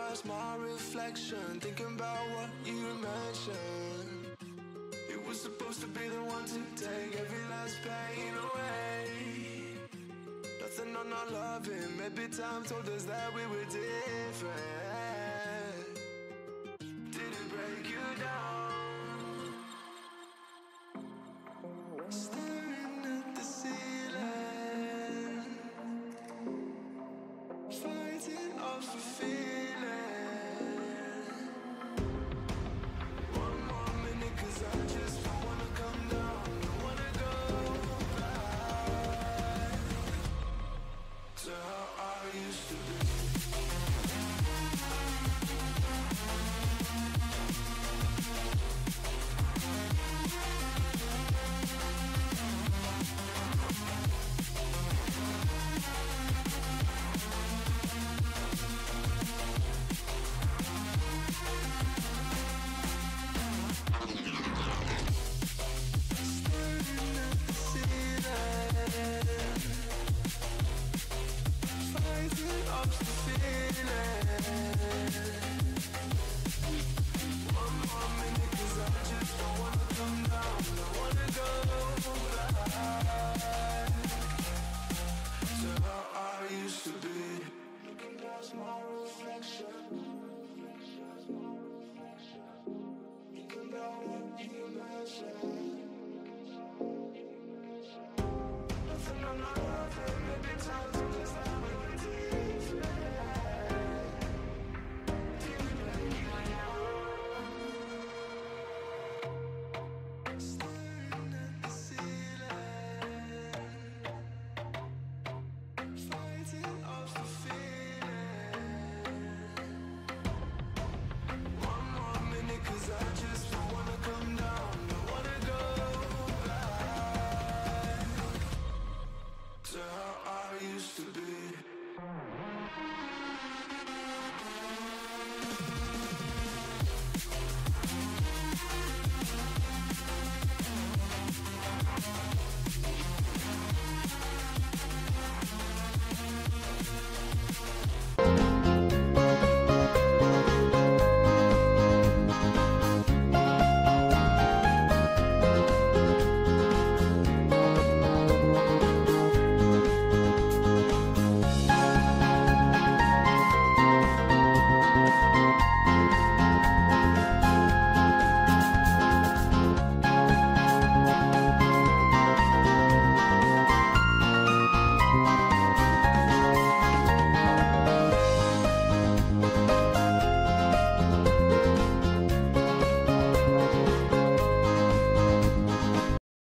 past my reflection, thinking about what you mentioned. You were supposed to be the one to take every last pain away. Nothing on our loving, maybe time told us that we were different. Did it break you down? Staring at the ceiling, fighting off a feeling. One more minute, 'cause I just don't wanna come down. Don't wanna go back to how I used to be. You can know what you mentioned.